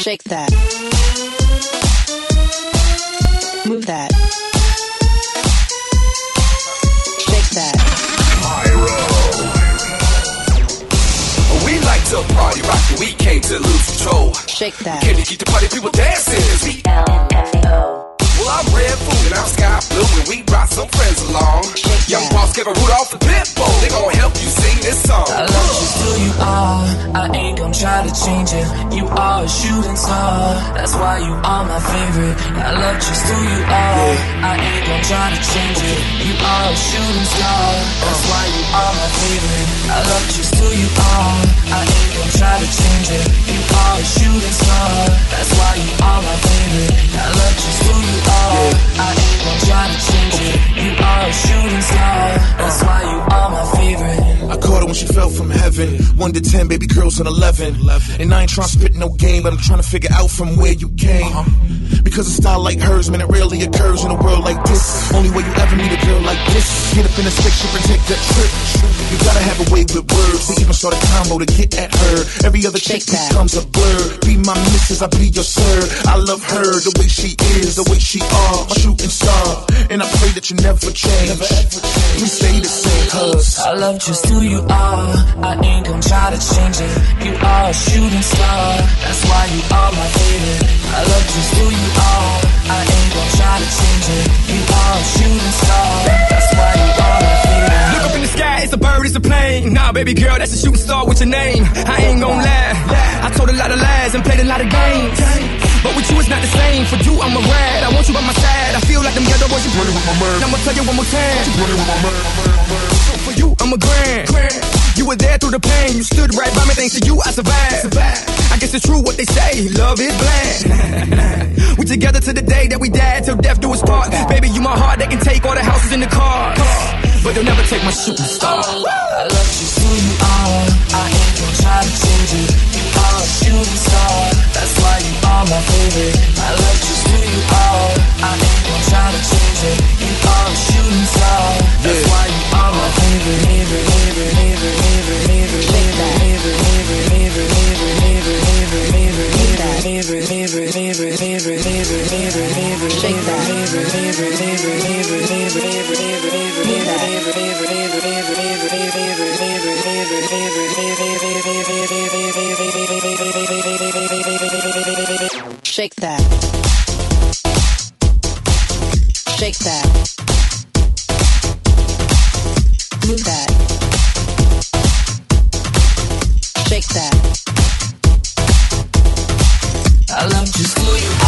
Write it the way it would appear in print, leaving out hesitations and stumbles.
Shake that. Move that. Shake that. We like to party, rock, and we came to lose control. Shake that. Can you keep the party people dancing? We LMFAO. Well, I'm red food and I'm sky blue, and we brought some friends along. Young boss gave a Rudolph the Pitbull. They gon' help you sing this song. I love you who you are. I ain't gon' try to change it. You are a shooting star. That's why you are my favorite. I love just who you are. I ain't gon' try to change it. You are a shooting star. That's why you are my favorite. I love just who you are. I ain't gon' try to change it. You are a shooting star. That's why you are my favorite. I love just who you are. I ain't gon' try to change it. You are a shooting star. That's why you are my favorite. I caught her when she fell from heaven. 1 to 10, baby girls on 11. And I ain't trying to spit no game, but I'm trying to figure out from where you came. Because a style like hers, man, it rarely occurs in a world like this. Only way you ever meet a girl like this. Get up in a spaceship and take that trip. You gotta have a way with words. We even start a combo to get at her. Every other chick becomes a blur. Be my missus, I be your sir. I love her, the way she is, the way she are. My shooting star. And I pray that you never change. We stay the same, cuz I love just who you are. I ain't gon' try to change it. You are a shooting star. That's why you are my favorite. I love just who you are. I ain't gon' try to change it. You are a shooting star. That's why you are my favorite. Look up in the sky, it's a bird, it's a plane. Nah, baby girl, that's a shooting star with your name. I ain't gon' lie, I told a lot of lies and played a lot of games. But with you it's not the same. For you I'm a ride, I want you by my side. I feel like them ghetto boys, you running with my mind. I'ma tell you one more time, you running with my mind. For you I'm a grand. You were there through the pain, you stood right by me. Thanks to you I survived. I guess it's true what they say, love is blind. We together to the day that we die, till death do us part. Baby, you my heart, they can take all the houses in the cars, but they'll never take my shooting star. I love just who you are. I ain't gon' try to change it. You are a shooting star. That's why you are my favorite. I love just who you are. I ain't gon' try to change it. You are a shooting star. That's why you are my favorite. Shake that. Shake that. Shake that. Move that. Shake that. I love just who you are.